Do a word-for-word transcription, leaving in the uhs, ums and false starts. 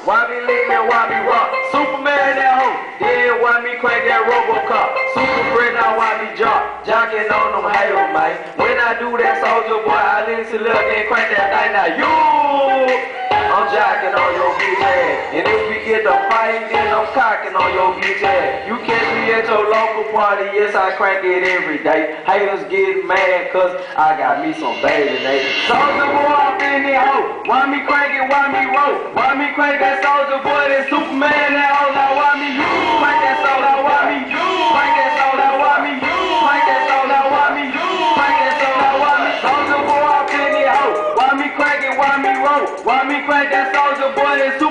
Why me lean and why me rock? Superman that hoe. Yeah, why me crank that Robocop? Super friend now why me jock? Jocking on them halo, man. When I do that soldier boy, I listen to look and crank that thing now. You, I'm jocking on your bitch ass. And if we get the fight, then I'm cocking on your bitch ass. You catch me at your local party, yes I crank it every day. Haters get mad cause I got me some baby names. Soldier boy up in the hoe. Why me crank it, why me roll? Why me crank that soldier boy, that Superman that hoe? Now why me you? Crank that soldier, why me you? Crank that soldier, why me you? Crank that soldier, why me you? Crank that soldier, why me? Soldier boy up in the hoe. Why me crank it, why me roll? Why me crank that soldier boy, that Superman?